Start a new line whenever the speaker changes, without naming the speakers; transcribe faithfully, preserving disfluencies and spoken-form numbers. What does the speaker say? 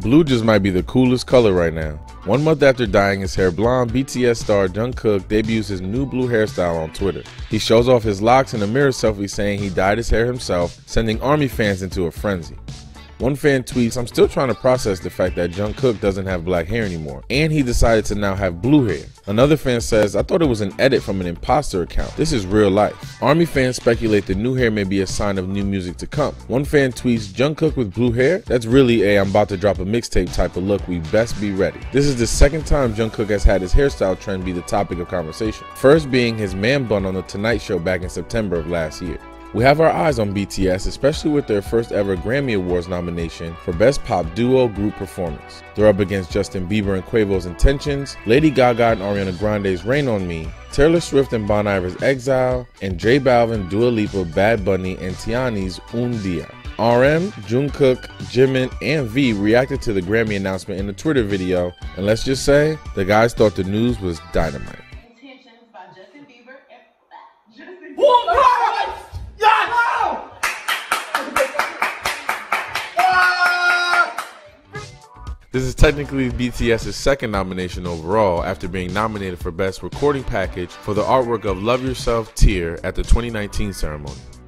Blue just might be the coolest color right now. One month after dyeing his hair blonde, B T S star Jungkook debuts his new blue hairstyle on Twitter. He shows off his locks in a mirror selfie saying he dyed his hair himself, sending ARMY fans into a frenzy. One fan tweets, "I'm still trying to process the fact that Jungkook doesn't have black hair anymore, and he decided to now have blue hair." Another fan says, "I thought it was an edit from an imposter account. This is real life." ARMY fans speculate the new hair may be a sign of new music to come. One fan tweets, "Jungkook with blue hair? That's really a I'm about to drop a mixtape type of look, we best be ready." This is the second time Jungkook has had his hairstyle trend be the topic of conversation. First being his man bun on the Tonight Show back in September of last year. We have our eyes on B T S, especially with their first ever Grammy Awards nomination for Best Pop Duo Group Performance. They're up against Justin Bieber and Quavo's Intentions, Lady Gaga and Ariana Grande's Rain on Me, Taylor Swift and Bon Iver's Exile, and J Balvin, Dua Lipa, Bad Bunny, and Tiani's Un Dia. R M, Jungkook, Jimin, and V reacted to the Grammy announcement in a Twitter video, and let's just say, the guys thought the news was dynamite.
Intentions by Justin Bieber and Justin Bieber.
This is technically BTS's second nomination overall after being nominated for Best Recording Package for the artwork of Love Yourself Tear at the twenty nineteen ceremony.